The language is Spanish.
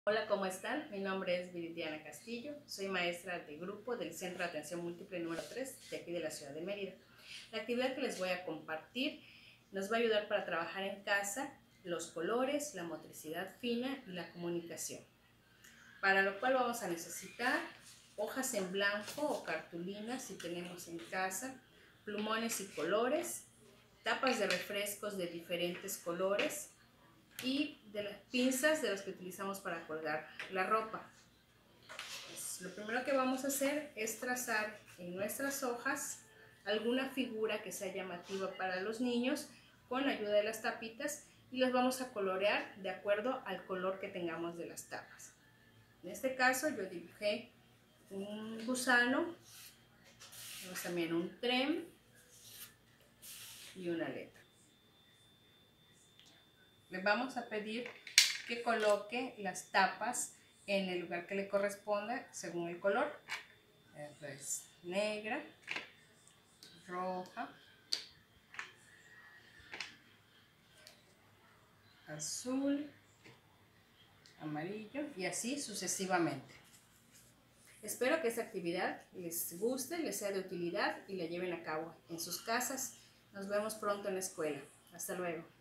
Hola, ¿cómo están? Mi nombre es Viridiana Castillo, soy maestra de grupo del Centro de Atención Múltiple número 3 de aquí de la ciudad de Mérida. La actividad que les voy a compartir nos va a ayudar para trabajar en casa los colores, la motricidad fina y la comunicación. Para lo cual vamos a necesitar hojas en blanco o cartulinas si tenemos en casa, plumones y colores, tapas de refrescos de diferentes colores, y de las pinzas de las que utilizamos para colgar la ropa. Pues, lo primero que vamos a hacer es trazar en nuestras hojas alguna figura que sea llamativa para los niños con la ayuda de las tapitas y las vamos a colorear de acuerdo al color que tengamos de las tapas. En este caso yo dibujé un gusano, también un tren y una letra. Les vamos a pedir que coloque las tapas en el lugar que le corresponda según el color. Es negra, roja, azul, amarillo y así sucesivamente. Espero que esta actividad les guste, les sea de utilidad y la lleven a cabo en sus casas. Nos vemos pronto en la escuela. Hasta luego.